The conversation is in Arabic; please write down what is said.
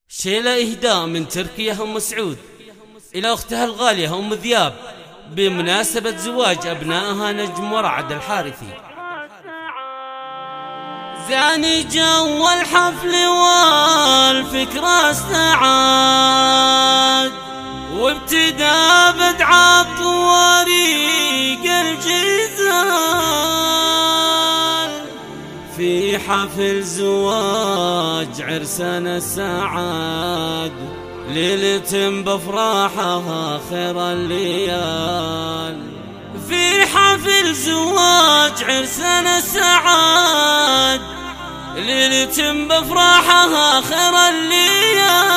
شيلة إهداء من تركيا أم سعود إلى أختها الغالية أم ذياب بمناسبة زواج أبنائها نجم ورعد الحارثي. زاني جو الحفل والفكرة استعاد، وابتدى بدعى طريق الجزال في حفل زواج عرسنا السعاد، ليلة بافراحها خير الليال. في حفل زواج عرسنا السعاد، ليلة بافراحها خير الليال.